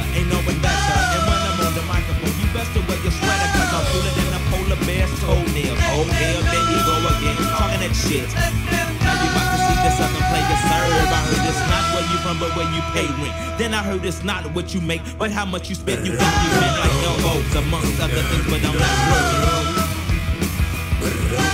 ain't knowing better. And when I'm on the microphone, you best to wear your sweater, cause I'm cooler than a polar bear's toenails. Oh hell, there you go again, talking that shit. Now you about to see the southern player serve. I heard it's not where you from, but where you pay rent. Then I heard it's not what you make, but how much you spend. You think you win like elbows, amongst other things, but I'm not broke.